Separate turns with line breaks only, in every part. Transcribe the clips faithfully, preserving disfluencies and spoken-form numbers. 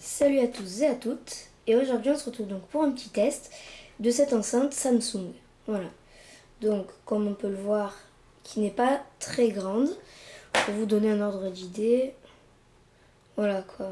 Salut à tous et à toutes, et aujourd'hui on se retrouve donc pour un petit test de cette enceinte Samsung. Voilà, donc comme on peut le voir, qui n'est pas très grande, pour vous donner un ordre d'idée. Voilà quoi,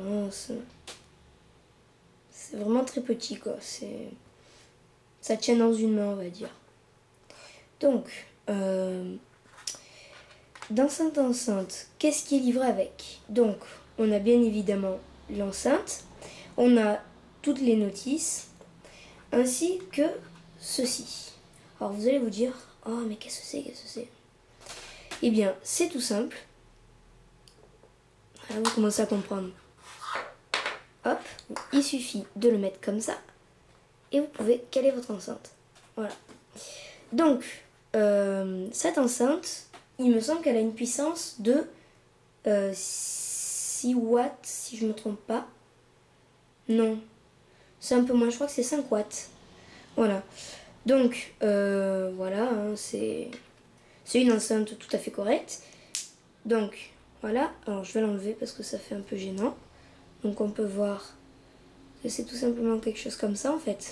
c'est vraiment très petit quoi, c'est ça tient dans une main on va dire. Donc, euh, dans cette enceinte, qu'est-ce qui est livré avec? Donc, on a bien évidemment l'enceinte, on a toutes les notices, ainsi que ceci. Alors vous allez vous dire, oh mais qu'est-ce que c'est, qu'est-ce que c'est? Eh bien, c'est tout simple. Là, vous commencez à comprendre. Hop, il suffit de le mettre comme ça, et vous pouvez caler votre enceinte. Voilà. Donc, euh, cette enceinte, il me semble qu'elle a une puissance de euh, six watts, si je ne me trompe pas. Non, c'est un peu moins, je crois que c'est cinq watts. Voilà. Donc, euh, voilà, hein, c'est une enceinte tout à fait correcte. Donc, voilà. Alors, je vais l'enlever parce que ça fait un peu gênant. Donc, on peut voir que c'est tout simplement quelque chose comme ça, en fait.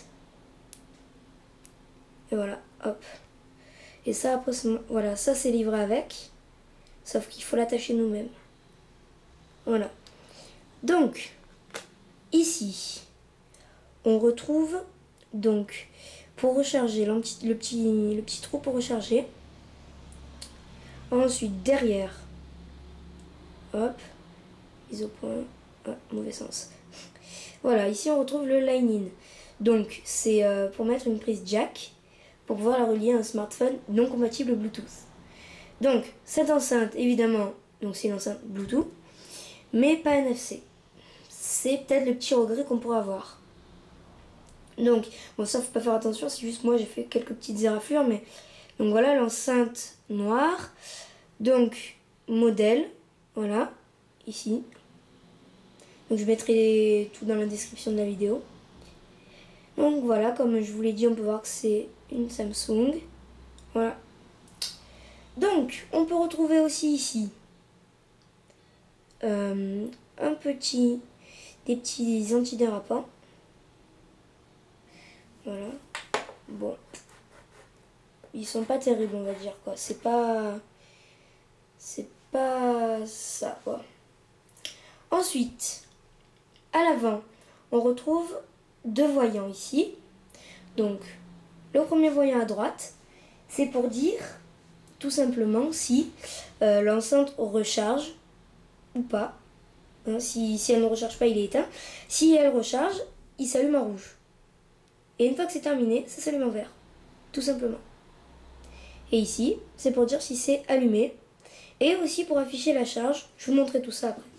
Et voilà, hop. Et ça, après, voilà, ça c'est livré avec. Sauf qu'il faut l'attacher nous-mêmes. Voilà. Donc, ici, on retrouve, donc, pour recharger, le petit, le petit, le petit trou pour recharger. Ensuite, derrière, hop, mise au point, ah, mauvais sens. Voilà, ici on retrouve le line-in. Donc, c'est euh, pour mettre une prise jack, pour pouvoir la relier à un smartphone non compatible Bluetooth. Donc, cette enceinte, évidemment, donc c'est une enceinte Bluetooth, mais pas N F C. C'est peut-être le petit regret qu'on pourrait avoir. Donc, bon, ça faut pas faire attention, c'est juste moi j'ai fait quelques petites éraflures, mais donc voilà l'enceinte noire. Donc, modèle, voilà, ici. Donc je mettrai tout dans la description de la vidéo. Donc voilà, comme je vous l'ai dit, on peut voir que c'est une Samsung. Voilà. Donc, on peut retrouver aussi ici euh, un petit, des petits antidérapants. Voilà. Bon. Ils sont pas terribles, on va dire, quoi. C'est pas... C'est pas ça, quoi. Ensuite, à l'avant, on retrouve deux voyants ici. Donc, le premier voyant à droite, c'est pour dire tout simplement si euh, l'enceinte recharge ou pas. Hein, si, si elle ne recharge pas, il est éteint. Si elle recharge, il s'allume en rouge. Et une fois que c'est terminé, ça s'allume en vert. Tout simplement. Et ici, c'est pour dire si c'est allumé. Et aussi pour afficher la charge. Je vous montrerai tout ça après.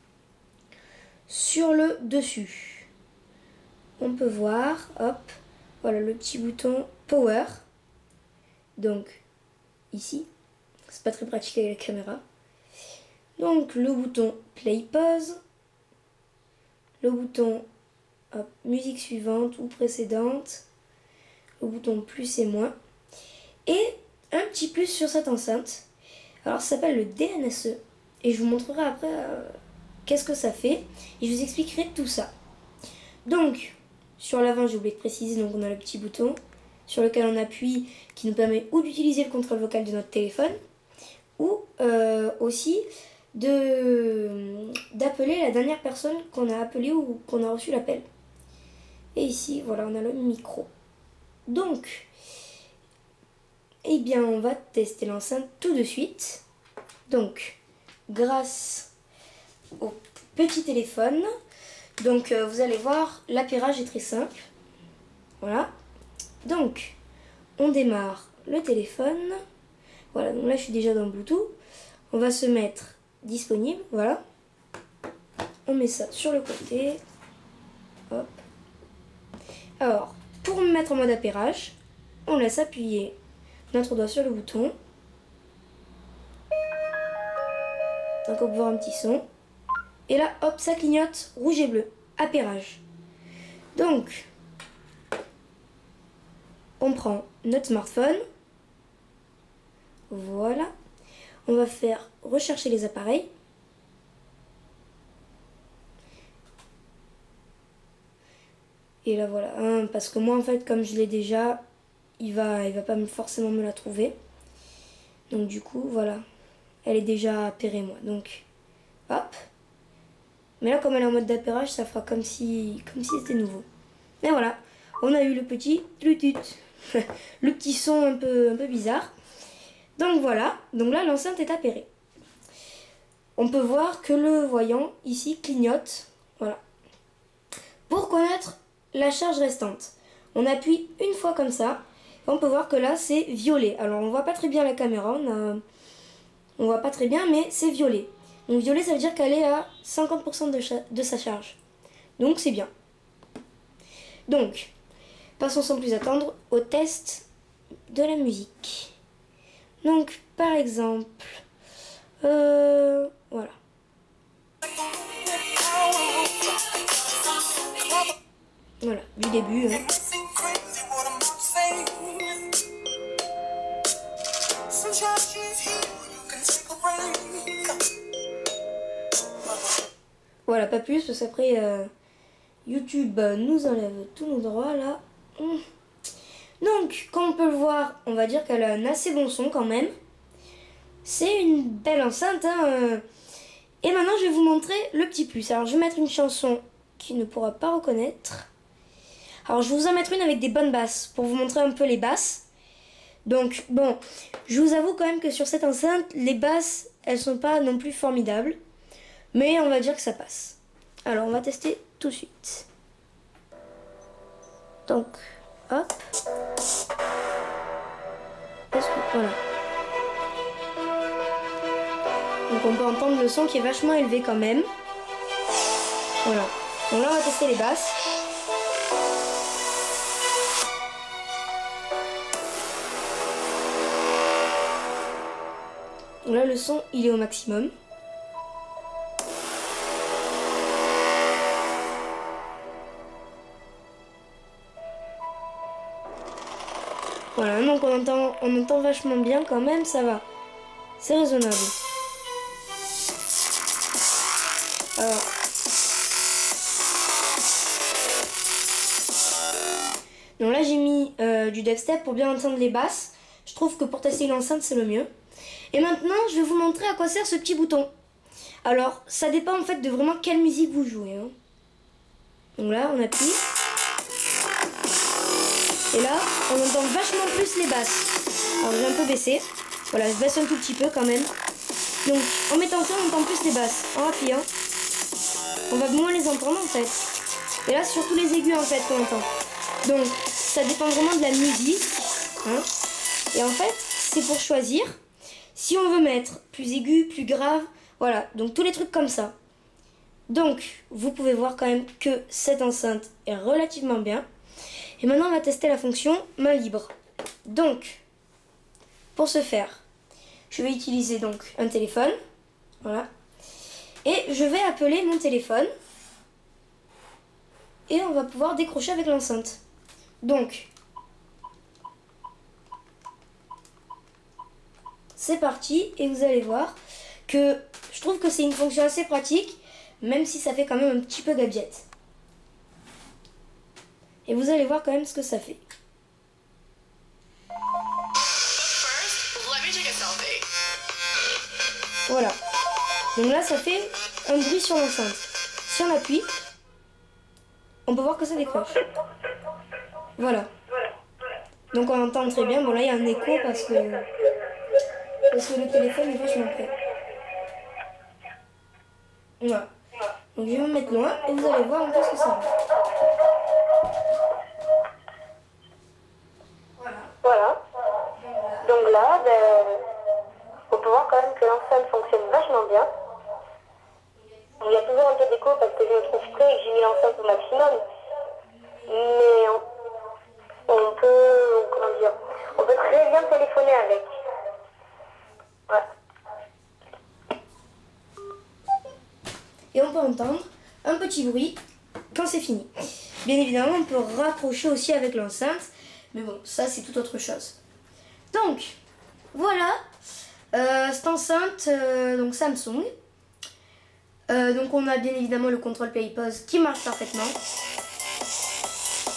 Sur le dessus, on peut voir, hop, voilà le petit bouton Power. Donc, ici, c'est pas très pratique avec la caméra. Donc, le bouton Play Pause. Le bouton hop, musique suivante ou précédente. Le bouton plus et moins. Et un petit plus sur cette enceinte. Alors, ça s'appelle le D N S E. Et je vous montrerai après euh, qu'est-ce que ça fait. Et je vous expliquerai tout ça. Donc, sur l'avant, j'ai oublié de préciser, donc on a le petit bouton sur lequel on appuie qui nous permet ou d'utiliser le contrôle vocal de notre téléphone ou euh, aussi de d'appeler la dernière personne qu'on a appelée ou qu'on a reçu l'appel. Et ici, voilà, on a le micro. Donc, eh bien, on va tester l'enceinte tout de suite. Donc, grâce au petit téléphone, donc euh, vous allez voir, l'appairage est très simple. Voilà. Donc, on démarre le téléphone. Voilà, donc là je suis déjà dans Bluetooth. On va se mettre disponible, voilà. On met ça sur le côté. Hop. Alors, pour me mettre en mode appairage, on laisse appuyer notre doigt sur le bouton. Donc on peut voir un petit son. Et là, hop, ça clignote rouge et bleu. Appairage. Donc, on prend notre smartphone. Voilà. On va faire rechercher les appareils. Et là voilà, hein, parce que moi en fait comme je l'ai déjà, il va, il va pas me- forcément me la trouver. Donc du coup voilà, elle est déjà appairée moi. Donc hop. Mais là comme elle est en mode d'appairage, ça fera comme si comme si c'était nouveau. Et voilà, on a eu le petit tutut. Le petit son un peu, un peu bizarre. Donc voilà, donc là l'enceinte est appairée. On peut voir que le voyant ici clignote. Voilà. Pour connaître la charge restante, on appuie une fois comme ça. Et on peut voir que là c'est violet. Alors on voit pas très bien la caméra, on a, on voit pas très bien, mais c'est violet. Donc violet ça veut dire qu'elle est à cinquante pour cent de, de sa charge. Donc c'est bien. Donc, passons sans plus attendre au test de la musique. Donc par exemple, euh, voilà. Voilà, du début. Hein. Voilà, pas plus, parce qu'après euh, YouTube nous enlève tous nos droits là. Donc, comme on peut le voir, on va dire qu'elle a un assez bon son quand même. C'est une belle enceinte. Hein. Et maintenant, je vais vous montrer le petit plus. Alors, je vais mettre une chanson qui ne pourra pas reconnaître. Alors, je vais vous en mettre une avec des bonnes basses pour vous montrer un peu les basses. Donc, bon, je vous avoue quand même que sur cette enceinte, les basses, elles sont pas non plus formidables. Mais on va dire que ça passe. Alors, on va tester tout de suite. Donc, hop. Est-ce que, voilà. Donc, on peut entendre le son qui est vachement élevé quand même. Voilà. Donc là, on va tester les basses. Donc là, le son, il est au maximum. Voilà, donc on entend, on entend vachement bien quand même, ça va. C'est raisonnable. Alors. Donc là, j'ai mis euh, du dubstep pour bien entendre les basses. Je trouve que pour tester une enceinte, c'est le mieux. Et maintenant, je vais vous montrer à quoi sert ce petit bouton. Alors, ça dépend en fait de vraiment quelle musique vous jouez. Hein. Donc là, on appuie. Et là, on entend vachement plus les basses. Alors, je vais un peu baisser. Voilà, je baisse un tout petit peu quand même. Donc, en mettant ça, on entend plus les basses. En appuyant, on va moins les entendre en fait. Et là, surtout les aigus en fait qu'on entend. Donc, ça dépend vraiment de la musique. Hein. Et en fait, c'est pour choisir si on veut mettre plus aigu, plus grave. Voilà, donc tous les trucs comme ça. Donc, vous pouvez voir quand même que cette enceinte est relativement bien. Et maintenant, on va tester la fonction main libre. Donc, pour ce faire, je vais utiliser donc un téléphone. Voilà. Et je vais appeler mon téléphone. Et on va pouvoir décrocher avec l'enceinte. Donc, c'est parti. Et vous allez voir que je trouve que c'est une fonction assez pratique, même si ça fait quand même un petit peu gadget. Et vous allez voir quand même ce que ça fait. Voilà. Donc là, ça fait un bruit sur l'enceinte. Si on appuie, on peut voir que ça décroche. Voilà. Donc on entend très bien. Bon là, il y a un écho parce que, parce que le téléphone est vachement près. Voilà. Donc je vais me mettre loin et vous allez voir un peu ce que ça va.
Voilà. Donc là, ben, on peut voir quand même que l'enceinte fonctionne vachement bien. Il y a toujours un peu d'écho parce que je me trouve près et que j'ai mis l'enceinte au maximum. Mais on, on peut, comment dire, on peut très bien téléphoner avec. Ouais.
Et on peut entendre un petit bruit quand c'est fini. Bien évidemment, on peut raccrocher aussi avec l'enceinte. Mais bon, ça c'est tout autre chose. Donc, voilà, euh, cette enceinte, euh, donc Samsung. Euh, donc on a bien évidemment le contrôle play pause qui marche parfaitement.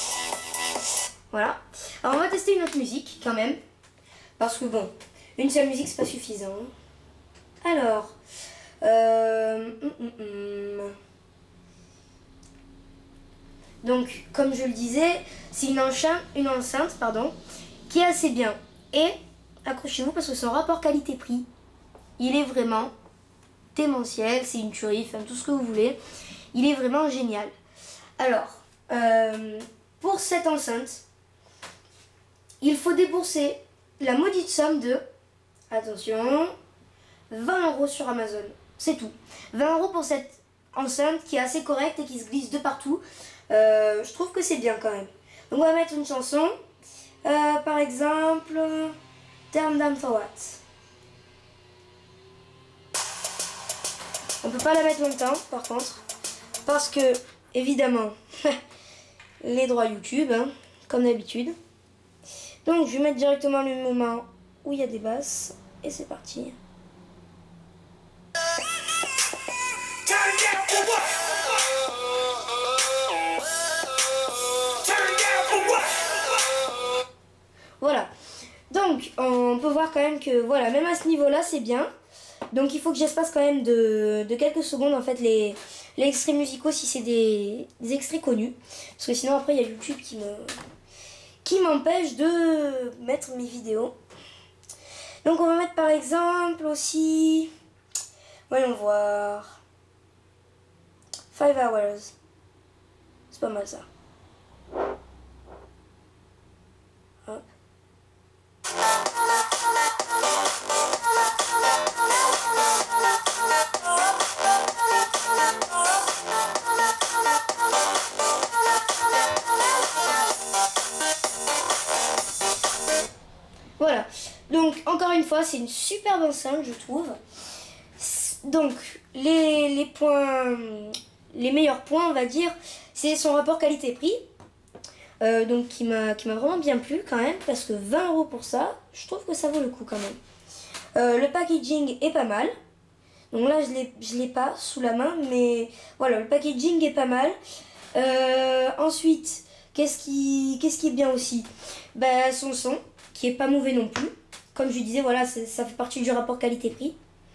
Voilà. Alors on va tester une autre musique quand même. Parce que bon, une seule musique c'est pas suffisant. Alors, euh, hum, hum, hum. donc comme je le disais, c'est une enceinte, une enceinte pardon, qui est assez bien. Et accrochez-vous parce que son rapport qualité-prix, il est vraiment démentiel, c'est une tuerie, enfin tout ce que vous voulez. Il est vraiment génial. Alors, euh, pour cette enceinte, il faut débourser la maudite somme de, attention, vingt euros sur Amazon. C'est tout. vingt euros pour cette enceinte qui est assez correcte et qui se glisse de partout. Euh, je trouve que c'est bien quand même. Donc on va mettre une chanson. Euh, par exemple, Turn Down for What. On peut pas la mettre longtemps par contre. Parce que, évidemment, les droits YouTube, hein, comme d'habitude. Donc je vais mettre directement le moment où il y a des basses. Et c'est parti. Voilà. Donc on peut voir quand même que, voilà, même à ce niveau-là, c'est bien. Donc il faut que j'espace quand même de, de quelques secondes en fait les, les extraits musicaux si c'est des, des extraits connus. Parce que sinon après il y a YouTube qui me qui m'empêche de mettre mes vidéos. Donc on va mettre par exemple aussi, voyons voir, five hours. C'est pas mal ça. Hop. Voilà, donc encore une fois, c'est une superbe enceinte, je trouve. Donc, les, les points, les meilleurs points, on va dire, c'est son rapport qualité-prix. Euh, donc, qui m'a qui m'a vraiment bien plu quand même, parce que vingt euros pour ça, je trouve que ça vaut le coup quand même. Euh, le packaging est pas mal. Donc là, je l'ai, je l'ai pas sous la main, mais voilà, le packaging est pas mal. Euh, ensuite, qu'est-ce qui, qu'est-ce qui est bien aussi? Ben, son son, qui est pas mauvais non plus. Comme je disais, voilà, ça fait partie du rapport qualité-prix.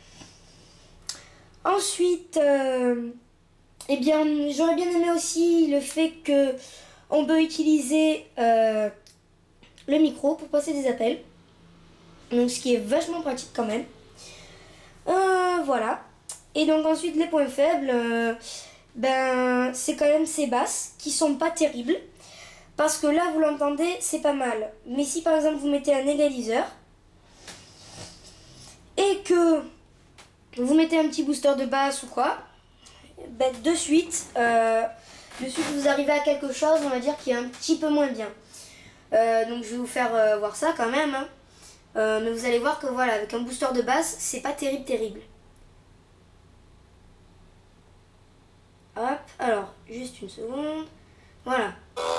Ensuite, euh, eh bien, j'aurais bien aimé aussi le fait que on peut utiliser euh, le micro pour passer des appels. Donc, ce qui est vachement pratique quand même. Euh, voilà. Et donc ensuite, les points faibles, euh, ben, c'est quand même ces basses qui sont pas terribles. Parce que là, vous l'entendez, c'est pas mal. Mais si par exemple vous mettez un égaliseur et que vous mettez un petit booster de basse ou quoi, ben, de suite, euh, de suite vous arrivez à quelque chose, on va dire, qui est un petit peu moins bien. Euh, donc je vais vous faire euh, voir ça quand même. Hein. Euh, mais vous allez voir que voilà, avec un booster de basse, c'est pas terrible, terrible. Hop, alors, juste une seconde. Voilà.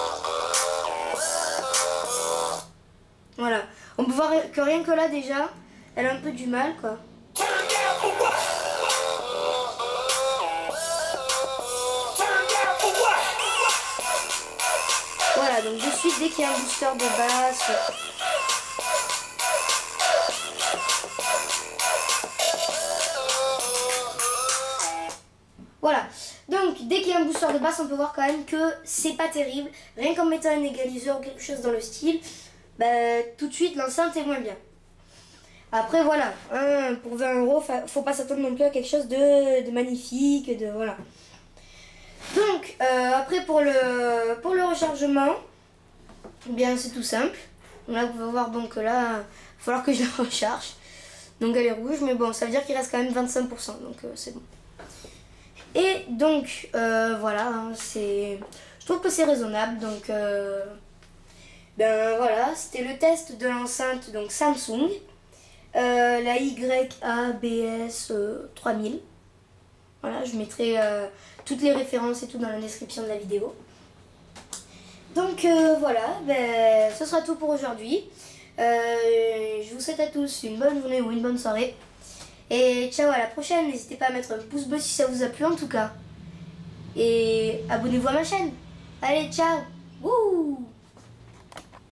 Voilà. On peut voir que rien que là déjà, elle a un peu du mal quoi. Voilà, donc de suite dès qu'il y a un booster de basse. Voilà, donc dès qu'il y a un booster de basse, on peut voir quand même que c'est pas terrible. Rien qu'en mettant un égaliseur ou quelque chose dans le style, bah, tout de suite l'enceinte est moins bien. Après voilà, hein, pour vingt euros, faut pas s'attendre non plus à quelque chose de, de magnifique, de voilà. Donc euh, après pour le pour le rechargement, eh bien c'est tout simple. Là vous pouvez voir donc là, il va falloir que je la recharge. Donc elle est rouge, mais bon, ça veut dire qu'il reste quand même vingt-cinq pour cent, donc euh, c'est bon. Et donc euh, voilà, hein, c'est, je trouve que c'est raisonnable. Donc euh, ben voilà, c'était le test de l'enceinte donc Samsung, euh, la Y A B S euh, trois mille. Voilà, je mettrai euh, toutes les références et tout dans la description de la vidéo. Donc euh, voilà, ben, ce sera tout pour aujourd'hui. Euh, je vous souhaite à tous une bonne journée ou une bonne soirée. Et ciao, à la prochaine. N'hésitez pas à mettre un pouce bleu si ça vous a plu en tout cas. Et abonnez-vous à ma chaîne. Allez, ciao. Wouh.